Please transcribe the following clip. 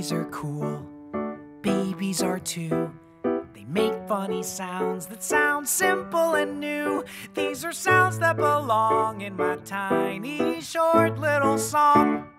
Babies are cool, babies are too. They make funny sounds that sound simple and new. These are sounds that belong in my tiny, short little song.